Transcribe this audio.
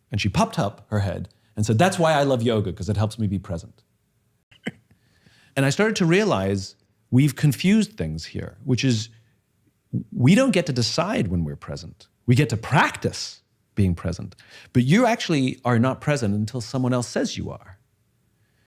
And she popped up her head and said, that's why I love yoga, because it helps me be present. And I started to realize we've confused things here, which is we don't get to decide when we're present. We get to practice being present. But you actually are not present until someone else says you are.